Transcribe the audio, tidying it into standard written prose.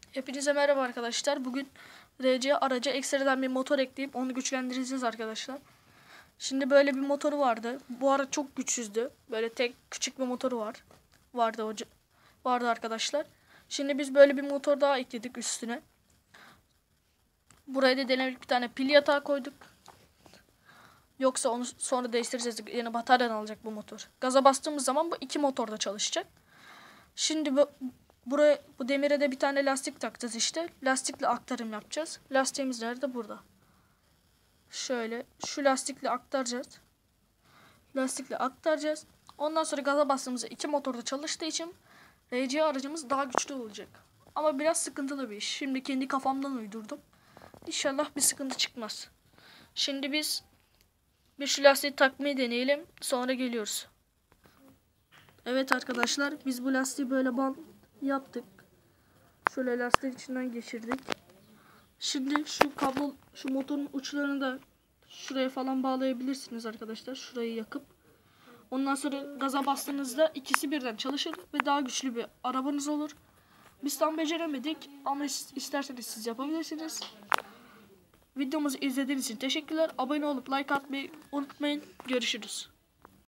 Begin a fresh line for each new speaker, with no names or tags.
Hepinize merhaba arkadaşlar. Bugün RC araca ekstradan bir motor ekleyip onu güçlendireceğiz arkadaşlar. Şimdi böyle bir motoru vardı. Bu araç çok güçsüzdü. Böyle tek küçük bir motoru vardı arkadaşlar. Şimdi biz böyle bir motor daha ekledik üstüne. Buraya da denemek bir tane pil yatağı koyduk. Yoksa onu sonra değiştireceğiz. Yeni bataryadan alacak bu motor. Gaza bastığımız zaman bu iki motor da çalışacak. Şimdi bu demire de bir tane lastik takacağız işte. Lastikle aktarım yapacağız. Lastiğimiz nerede? Burada. Şöyle şu lastikle aktaracağız. Ondan sonra gaza bastığımızda iki motorda çalıştığı için RC aracımız daha güçlü olacak. Ama biraz sıkıntılı bir iş. Şimdi kendi kafamdan uydurdum. İnşallah bir sıkıntı çıkmaz. Şimdi biz şu lastiği takmayı deneyelim. Sonra geliyoruz. Evet arkadaşlar, biz bu lastiği böyle bant yaptık. Şöyle lastiğin içinden geçirdik. Şimdi şu motorun uçlarını da şuraya falan bağlayabilirsiniz arkadaşlar. Şurayı yakıp. Ondan sonra gaza bastığınızda ikisi birden çalışır ve daha güçlü bir arabanız olur. Biz tam beceremedik ama isterseniz siz yapabilirsiniz. Videomuzu izlediğiniz için teşekkürler. Abone olup like atmayı unutmayın. Görüşürüz.